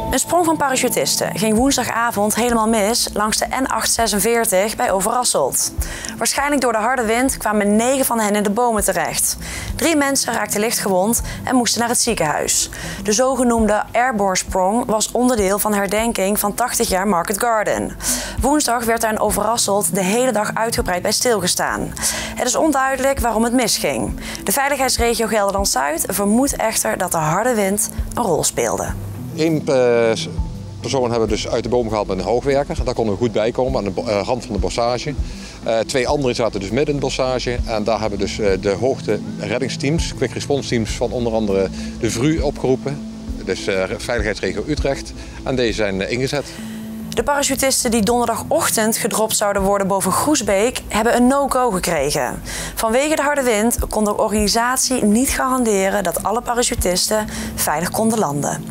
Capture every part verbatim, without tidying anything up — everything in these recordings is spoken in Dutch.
Een sprong van parachutisten ging woensdagavond helemaal mis langs de N achthonderdzesenveertig bij Overasselt. Waarschijnlijk door de harde wind kwamen negen van hen in de bomen terecht. Drie mensen raakten licht gewond en moesten naar het ziekenhuis. De zogenoemde airborne sprong was onderdeel van herdenking van tachtig jaar Market Garden. Woensdag werd daar in Overasselt de hele dag uitgebreid bij stilgestaan. Het is onduidelijk waarom het misging. De veiligheidsregio Gelderland-Zuid vermoedt echter dat de harde wind een rol speelde. Eén persoon hebben we dus uit de boom gehaald met een hoogwerker. Daar konden we goed bij komen aan de rand van de bossage. Uh, twee anderen zaten dus midden in de bossage. En daar hebben we dus uh, de hoogte reddingsteams, quick response teams van onder andere de V R U opgeroepen. Dus uh, Veiligheidsregio Utrecht. En deze zijn uh, ingezet. De parachutisten die donderdagochtend gedropt zouden worden boven Groesbeek hebben een no-go gekregen. Vanwege de harde wind kon de organisatie niet garanderen dat alle parachutisten veilig konden landen.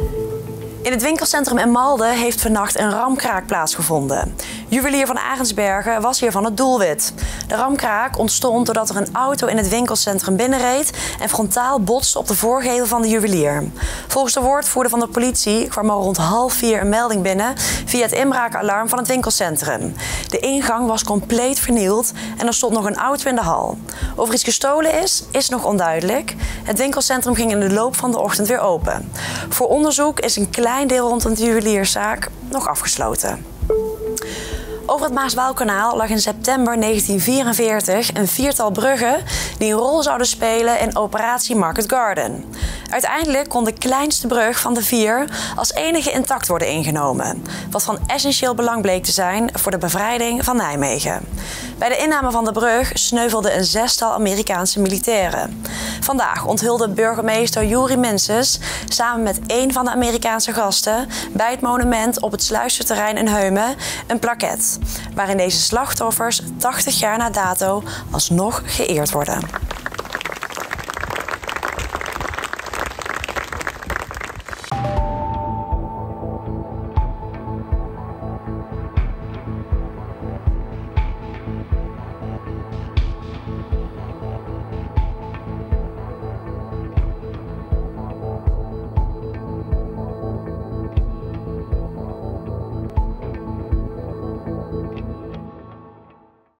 In het winkelcentrum in Malden heeft vannacht een ramkraak plaatsgevonden. Juwelier van Arensbergen was hiervan het doelwit. De ramkraak ontstond doordat er een auto in het winkelcentrum binnenreed en frontaal botste op de voorgevel van de juwelier. Volgens de woordvoerder van de politie kwam er rond half vier een melding binnen via het inbraakalarm van het winkelcentrum. De ingang was compleet vernield en er stond nog een auto in de hal. Of er iets gestolen is, is nog onduidelijk. Het winkelcentrum ging in de loop van de ochtend weer open. Voor onderzoek is een klein deel rondom de juwelierszaak nog afgesloten. Over het Maas-Waalkanaal lag in september negentien vierenveertig een viertal bruggen die een rol zouden spelen in operatie Market Garden. Uiteindelijk kon de kleinste brug van de vier als enige intact worden ingenomen, wat van essentieel belang bleek te zijn voor de bevrijding van Nijmegen. Bij de inname van de brug sneuvelden een zestal Amerikaanse militairen. Vandaag onthulde burgemeester Juri Minses samen met één van de Amerikaanse gasten bij het monument op het Sluisterterrein in Heumen een plaquette, waarin deze slachtoffers tachtig jaar na dato alsnog geëerd worden.